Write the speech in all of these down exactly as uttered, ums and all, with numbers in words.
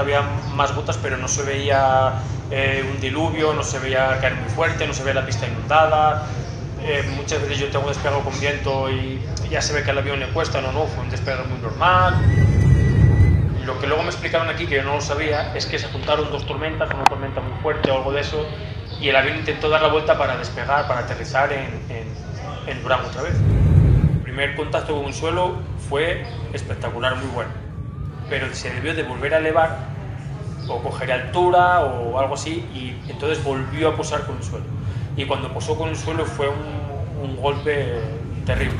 había más gotas, pero no se veía eh, un diluvio, no se veía caer muy fuerte, no se veía la pista inundada. Eh, muchas veces yo tengo despegado con viento y ya se ve que al avión le cuesta, no, no, fue un despegue muy normal. Lo que luego me explicaron aquí, que yo no lo sabía, es que se juntaron dos tormentas, una tormenta muy fuerte o algo de eso, y el avión intentó dar la vuelta para despegar, para aterrizar en, en, en Durán otra vez. El primer contacto con el suelo fue espectacular, muy bueno, pero se debió de volver a elevar o coger altura o algo así, y entonces volvió a posar con el suelo. Y cuando posó con el suelo fue un, un golpe terrible.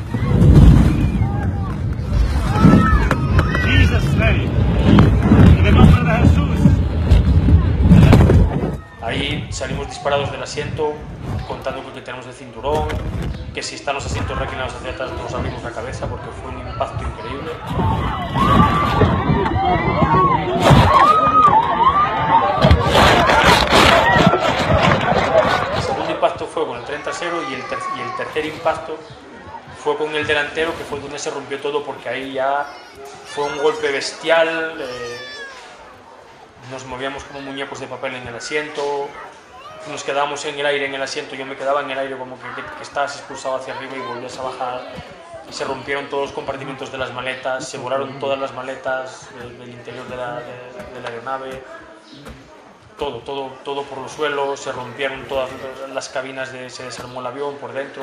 Ahí salimos disparados del asiento, contando que tenemos el cinturón, que si están los asientos reclinados hacia atrás nos abrimos la cabeza porque fue un impacto increíble. El segundo impacto fue con el tren trasero y el, ter y el tercer impacto fue con el delantero, que fue donde se rompió todo, porque ahí ya fue un golpe bestial. Eh, nos movíamos como muñecos de papel en el asiento, nos quedábamos en el aire en el asiento, yo me quedaba en el aire como que, que estabas expulsado hacia arriba y volvías a bajar. Y se rompieron todos los compartimentos de las maletas, se volaron todas las maletas del, del interior de la, de, de la aeronave, todo, todo, todo por los suelos, se rompieron todas las cabinas, de, se desarmó el avión por dentro.